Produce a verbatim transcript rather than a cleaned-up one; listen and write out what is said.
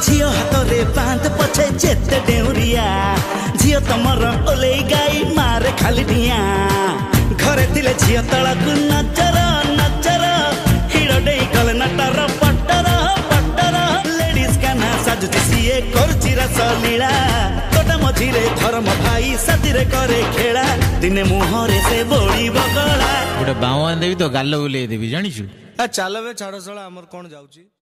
झियो हाथ रे बांध पछे जेते डेउरिया झियो तमर ओले गाई मारे खाली डिया घरे तिले झियो तळक नजर नजर हिड़ो डेई गले नटर पटर पटर लेडीज काना साजुती सीए करची रसलीला तोटा मझिरे धर्म भाई साथीरे करे खेला दिने मुहरे से बोड़ी बगला गोटे बावन देवी तो गाल बुले देवी जानिछु चल बे छाड़ सला हमर कोन जाउची।